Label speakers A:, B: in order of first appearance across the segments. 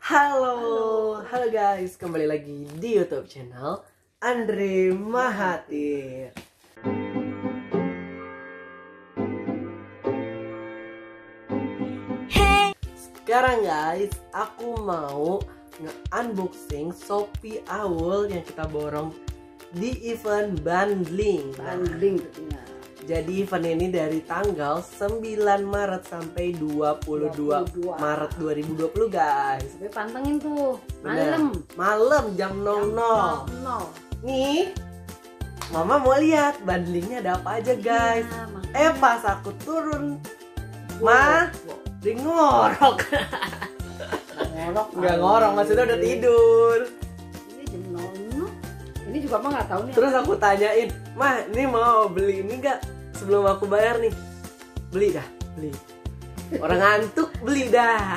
A: Halo guys, kembali lagi di YouTube channel Andre Mahathir. Sekarang guys, aku mau nge-unboxing Shopee Awul yang kita borong di event bundling.
B: Tentunya.
A: Jadi event ini dari tanggal 9 Maret sampai 22 Maret 2020 guys.
B: Tapi pantengin tuh,
A: Bener. Malam jam 00. Nih, Mama mau lihat bundlingnya ada apa aja guys. Pas aku turun, Ma, dia ngorok. Nggak ngorok, maksudnya udah tidur.
B: Ini jam 00. Ini juga mah nggak tahu nih.
A: Terus aku tanyain, Ma, ini mau beli ini nggak? Sebelum aku bayar nih, beli dah, beli. Orang ngantuk beli dah.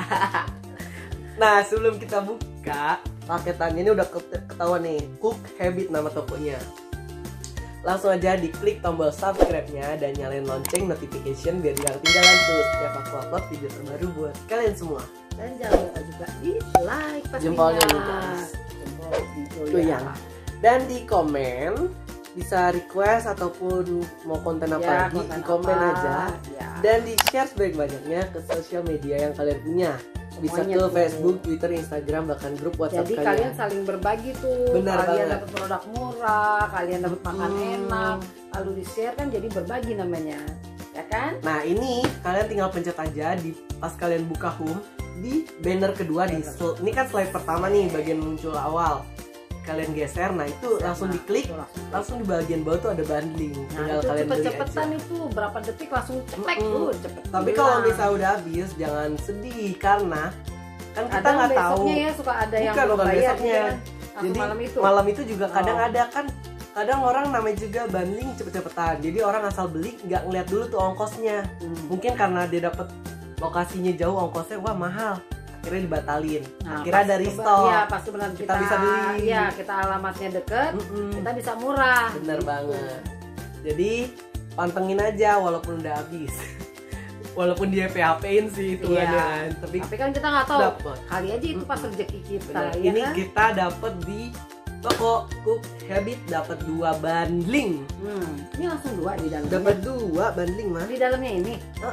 A: Nah, sebelum kita buka, paketannya ini udah ketahuan nih, Cook Habit nama tokonya. Langsung aja diklik tombol subscribe-nya dan nyalain lonceng notification biar nggak ketinggalan tuh setiap aku upload video terbaru buat kalian semua.
B: Dan jangan lupa juga di like pastinya.
A: Jempolnya nih guys.
B: Jempol video
A: Tuh
B: ya.
A: ya. Dan di komen bisa request ataupun mau konten apa lagi di komen aja.
B: Ya.
A: Dan di share sebanyak-banyaknya ke sosial media yang kalian punya. Bisa
B: Semuanya
A: ke
B: tuh.
A: Facebook, Twitter, Instagram, bahkan grup WhatsApp
B: Jadi kalian saling berbagi tuh.
A: Benar
B: kalian
A: banget.
B: dapat produk murah, kalian dapat makan enak, lalu di share kan jadi berbagi namanya, ya kan?
A: Nah ini kalian tinggal pencet aja di pas kalian buka home di banner kedua di ini kan slide pertama nih bagian muncul awal. Kalian geser, nah itu langsung diklik, langsung di bagian bawah tuh ada bundling.
B: Nah
A: Tinggal
B: itu
A: kalian beli
B: cepet-cepetan
A: aja.
B: itu berapa detik langsung ceplek tuh cepet.
A: Tapi kalau misalnya udah habis jangan sedih karena kan kita
B: Kadang
A: nggak tahu.
B: besoknya ya suka ada yang
A: Bukan
B: bayar
A: besoknya.
B: kan,
A: Jadi
B: malam itu.
A: juga kadang ada kan. Kadang orang namanya juga bundling cepet-cepetan. Jadi orang asal beli nggak ngeliat dulu tuh ongkosnya. Mungkin karena dia dapet lokasinya jauh ongkosnya wah mahal. Akhirnya dibatalin.
B: Nah,
A: Akhirnya
B: pas
A: ada restock.
B: Iya pasti benar
A: Kita bisa beli.
B: Iya kita alamatnya deket, kita bisa murah.
A: Bener banget. Jadi pantengin aja walaupun udah habis. Walaupun dia PHP-in sih itu kan.
B: Tapi kan kita nggak tahu.
A: Dapet.
B: Kali aja itu pas rezeki kita.
A: Bener.
B: Ya
A: Ini
B: kan?
A: kita dapet di toko Cook Habit dapat 2 bundling.
B: Ini langsung 2 di dalamnya.
A: Dapat 2 bundling mah.
B: Di dalamnya ini.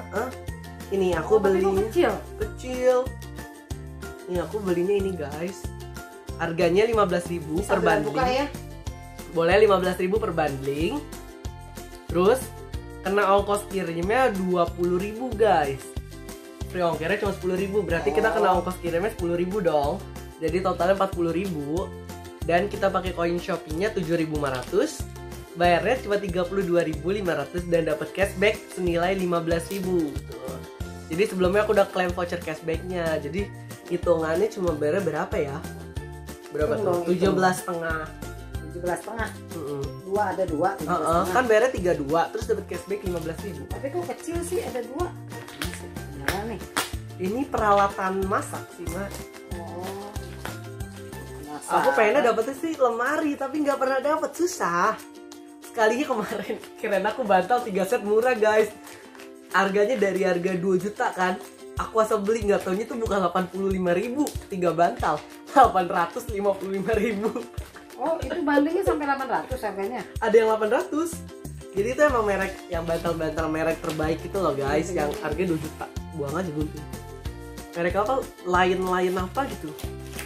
A: Ini aku
B: Tapi kok
A: belinya
B: kecil.
A: kecil. Ini aku belinya ini guys. Harganya 15.000 per
B: Sambil buka
A: bundling.
B: ya.
A: Boleh 15.000 per bundling. Terus kena ongkos kirimnya 20.000 guys. Free ongkirnya cuma 10.000. Berarti kita kena ongkos kirimnya 10.000 dong. Jadi totalnya 40.000. Dan kita pakai koin Shopee-nya 7.500. Bayarnya cuma 32.500 dan dapat cashback senilai 15.000. Tuh. Jadi sebelumnya aku udah klaim voucher cashback-nya. Jadi hitungannya cuma bayarnya berapa ya? Berapa tuh? 17,5.
B: 17,5. 2 ada 2.
A: Kan bayarnya 32 terus dapat cashback 15.000.
B: Tapi kok kecil sih ada 2. Nyala nih.
A: Ini peralatan masak sih, Mak.
B: Oh.
A: Aku pengennya dapetnya sih lemari tapi nggak pernah dapet, susah. Sekalinya kemarin kirain aku bantal 3 set murah guys. Harganya dari harga 2 juta kan. Aku asal beli nggak taunya tuh bukan 85.000 3 bantal, 855.000.
B: Oh, itu bandingnya sampai 800 harganya.
A: Ada yang 800. Jadi itu emang merek yang bantal-bantal merek terbaik itu loh guys, yang harganya 2 juta. Buang aja gunting. Merek apa? Lain apa gitu.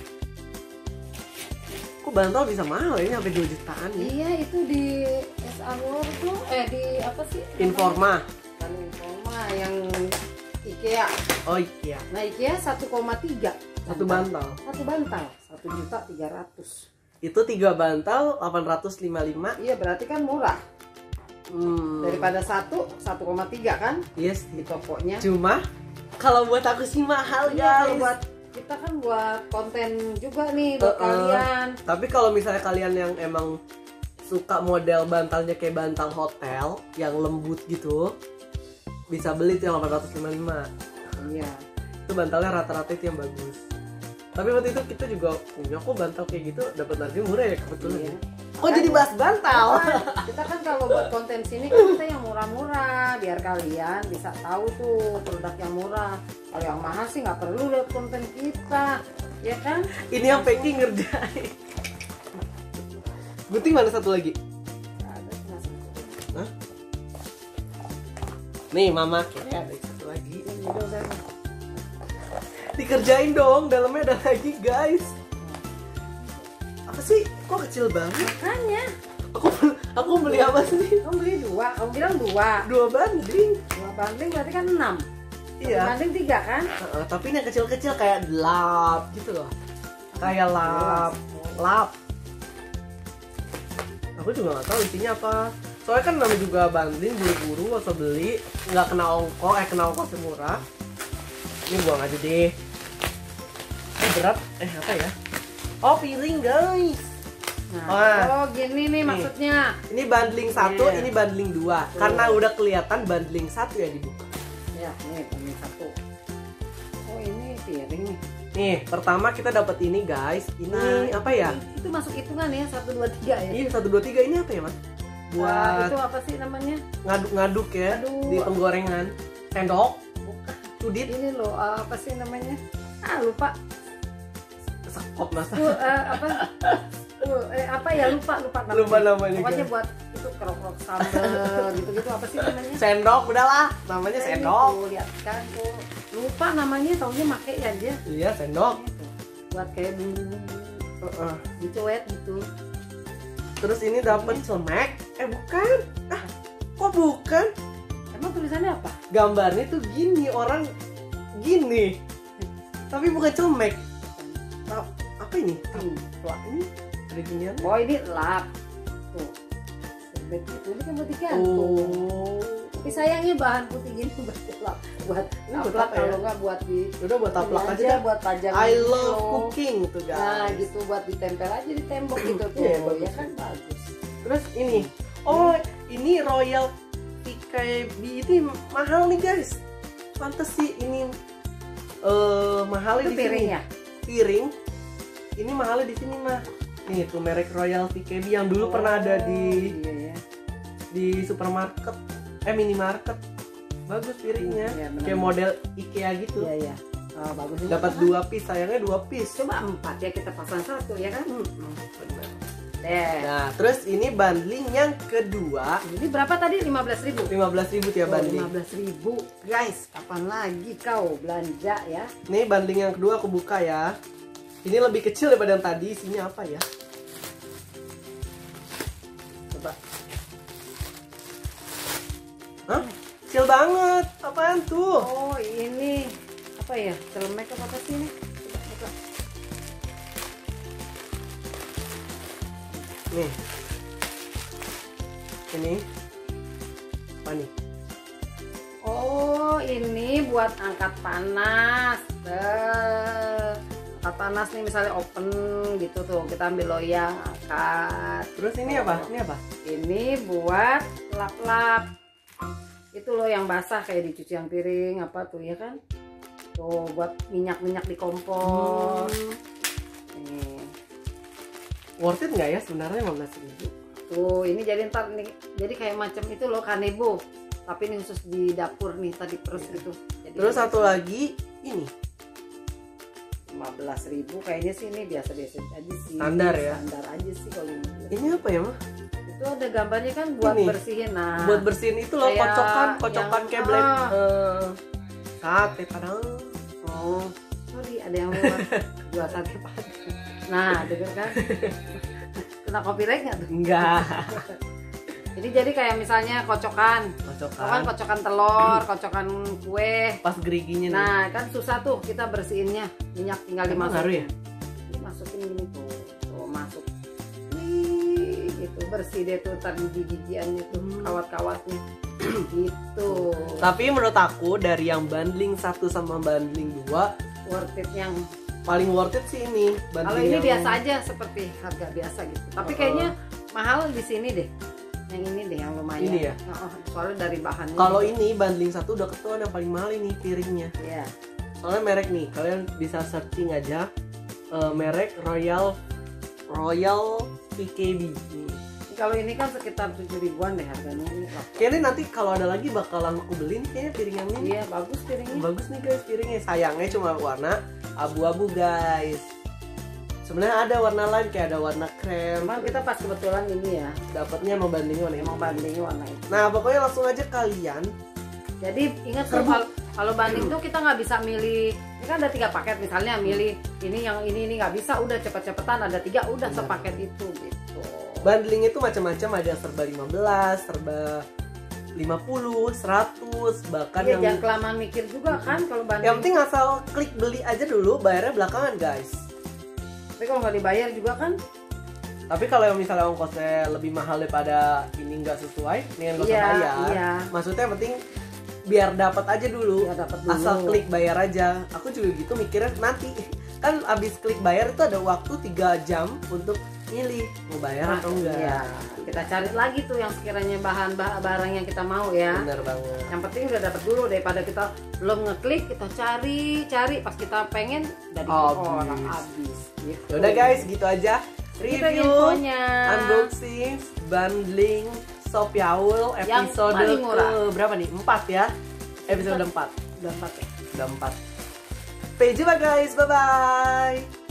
A: Kok bantal bisa mahal ya sampai 2 jutaan ya?
B: Iya, itu di S-Awor tuh di apa sih?
A: Informa.
B: Kan Informa yang IKEA.
A: Oh iya.
B: Nah, IKEA 1,3
A: Satu bantal.
B: 1.300.000.
A: Itu 3 bantal 855.
B: Iya, berarti kan murah. Daripada 1,3 kan
A: Yes,
B: di tokonya.
A: cuma kalau buat aku sih mahal
B: Iya,
A: guys.
B: kalau buat kita kan buat konten juga nih buat kalian.
A: Tapi kalau misalnya kalian yang emang suka model bantalnya kayak bantal hotel yang lembut gitu, bisa beli tuh yang 855.
B: Iya.
A: Itu bantalnya rata-rata itu yang bagus. Tapi waktu itu kita juga punya kok bantal kayak gitu, dapat harga murah ya kebetulan.
B: Iya.
A: Kok jadi bahas bantal?
B: Kita kan kalau buat konten sini kan kita yang murah-murah biar kalian bisa tahu tuh produk yang murah. Kalau yang mahal sih nggak perlu lihat konten kita. ya kan?
A: Ini yang packing ngerjain. Gunting mana satu lagi?
B: Ada cuma satu.
A: Hah? Nih mama kira ada satu lagi.
B: Ini udah.
A: Dikerjain dong, dalamnya ada lagi guys. Apa sih? Kok kecil banget?
B: Makanya.
A: Aku beli apa sih?
B: Kamu beli 2, kamu bilang 2.
A: 2 banding.
B: 2 banding berarti kan 6.
A: Iya.
B: Banding 3 kan?
A: Tapi ini yang kecil-kecil kayak lap gitu loh. Kayak lap. Lap. Aku juga nggak tahu isinya apa. Soalnya kan namanya juga banding, buru-buru atau beli nggak kena ongkos murah. Ini buang aja deh. Berat. Apa ya? Oh, piring guys.
B: Nah, gini nih maksudnya.
A: Ini bundling 1, ini bundling 2. Karena udah kelihatan bundling 1 ya dibuka.
B: Ya, ini bundling 1. Oh, ini piring nih.
A: Nih, pertama kita dapat ini guys. Ini apa ya?
B: Itu masuk hitungan ya, 1 2 3 ya.
A: Ini 1 2 3 ini apa ya, Mas? Buat
B: itu apa sih namanya?
A: Ngaduk-ngaduk ya. Di penggorengan. Sendok.
B: Bukan.
A: Cudit.
B: Ini loh, apa sih namanya? Lupa.
A: Sekop masa.
B: Apa ya, lupa namanya.
A: Lupa namanya.
B: Pokoknya buat itu kerok-kerok sambal gitu-gitu, apa sih namanya?
A: Sendok, udahlah. Namanya sendok.
B: Lihat kan tuh. Lupa namanya, taunya make ya dia.
A: Iya, sendok.
B: Buat kayak bumbu-bumbu. Dicuet gitu.
A: Terus ini dapat celemek. Bukan. Kok bukan?
B: Emang tulisannya apa?
A: Gambarnya tuh gini, orang gini. Tapi bukan celemek. Apa ini? Taplak ini ada ginian.
B: Oh, ini lap. Tuh. Sebet itu ini kan buat digantung. Tapi sayangnya bahan putih gini buat taplak kalau nggak buat di.
A: Udah buat taplak aja.
B: Buat pajang.
A: I love cooking tuh guys.
B: Nah, gitu buat ditempel aja di tembok gitu tuh. Ya kan bagus.
A: Terus ini. Oh, ini Royal PKB ini mahal nih guys. Pantes sih ini mahalnya di
B: piring
A: sini.
B: Ya?
A: Piring. Ini mahalnya di sini mah. Nih tuh merek Royal PKB yang dulu pernah ada di di supermarket, minimarket. Bagus piringnya.
B: Ya,
A: kayak model IKEA gitu.
B: Iya. Oh, bagus.
A: Dapat 2 piece, sayangnya 2 piece.
B: Coba 4 ya, kita pasang 1 ya kan?
A: Benar.
B: Deh.
A: Nah, terus ini bundling yang kedua.
B: Ini berapa tadi? 15.000.
A: 15.000 tiap bundling.
B: 15.000. Guys, kapan lagi kau belanja ya?
A: Nih bundling yang kedua aku buka ya. Ini lebih kecil daripada yang tadi. Isinya apa ya? Coba. Hah? Kecil banget. Apaan tuh?
B: Oh, ini apa ya? Celemek apa sih ini? Coba buka.
A: Nih. Ini apa nih?
B: Oh, ini buat angkat panas. Angkat panas nih, misalnya open gitu tuh, kita ambil loyang, angkat.
A: Terus ini apa? Ini apa?
B: Ini buat lap-lap. Itu loh yang basah kayak dicuci yang piring apa tuh ya kan? Tuh buat minyak-minyak di kompor. Nih.
A: Worth it nggak ya sebenarnya 15.000?
B: Tuh, ini jadi ntar nih, jadi kayak macam itu loh kanebo. Tapi ini khusus di dapur nih tadi terus gitu. Jadi
A: terus satu lagi ini
B: 15.000 kayaknya sih, ini biasa-biasa aja sih.
A: Standar ya?
B: Standar aja sih kalau ini.
A: Ini apa ya, Mah?
B: Itu ada gambarnya kan buat
A: Ini.
B: Bersihin. Nah,
A: Buat bersihin itu loh,
B: kayak
A: kocokan
B: yang-
A: kayak blend sate padang.
B: oh, sorry ada yang luar jual sate padang. Nah, denger kan? Kena copyright nggak tuh?
A: Enggak.
B: Jadi kayak misalnya kocokan kocokan telur, kocokan kue.
A: Pas geriginya nih.
B: Nah, kan susah tuh kita bersihinnya. Minyak tinggal
A: Emang
B: dimasukin.
A: ngaruh ya?
B: Dimasukin gini tuh. Tuh masuk. Wih, gitu bersih deh tuh tadi gigi-gigiannya tuh, kawat-kawatnya. Gitu.
A: Tapi menurut aku dari yang bundling 1 sama bundling 2
B: Worth it yang
A: paling worth it sih ini.
B: kalau ini biasa aja seperti harga biasa gitu. Tapi kayaknya mahal di sini deh. Yang ini deh yang lumayan.
A: Ini ya?
B: Soalnya dari bahannya.
A: Kalau ini bundling 1 udah ketahuan yang paling mahal ini piringnya.
B: Iya.
A: Soalnya merek nih, kalian bisa searching aja merek Royal PKB.
B: Kalau ini kan sekitar 7.000-an deh harganya ini.
A: Kayaknya nanti kalau ada lagi bakalan aku beli nih kayaknya piring yang ini.
B: Iya, bagus piringnya.
A: Bagus nih guys piringnya. Sayangnya cuma warna abu-abu guys. Sebenarnya ada warna lain kayak ada warna krem.
B: Cuman kita pas kebetulan ini ya,
A: Dapatnya mau bandingin warna ini.
B: emang bandingin warna itu.
A: Nah pokoknya langsung aja kalian.
B: Jadi ingat tuh kalau banding tuh kita nggak bisa milih. Ini kan ada 3 paket misalnya, milih ini yang ini nggak bisa, udah cepet-cepetan ada 3 udah sepaket itu gitu.
A: Bundling itu macam-macam, ada serba 15, serba 50, 100, bahkan
B: Iya,
A: yang
B: jangan kelamaan mikir juga kan kalau banding.
A: yang penting asal klik beli aja dulu, bayarnya belakangan guys.
B: Tapi kalau nggak dibayar juga kan?
A: Tapi kalau misalnya ongkosnya lebih mahal daripada ini nggak sesuai, nih nggak usah
B: Iya,
A: bayar.
B: iya.
A: Maksudnya yang penting biar dapat aja dulu.
B: Biar dapat dulu.
A: Asal klik bayar aja. Aku juga gitu mikirnya nanti. Kan abis klik bayar itu ada waktu 3 jam untuk milih mau bayar atau enggak.
B: Iya. Kita cari lagi tuh yang sekiranya barang yang kita mau ya.
A: Bener banget.
B: Yang penting udah dapat dulu daripada kita belum ngeklik, kita cari pas kita pengen udah di orang habis. Gitu.
A: Yaudah guys, gitu aja
B: Gitu
A: review,
B: infonya.
A: unboxing, bundling Shop Yaul
B: Yang
A: episode
B: paling murah.
A: ke berapa nih? 4 ya. Episode 4.
B: Udah 4 ya.
A: Udah 4. Sampai jumpa guys, bye bye.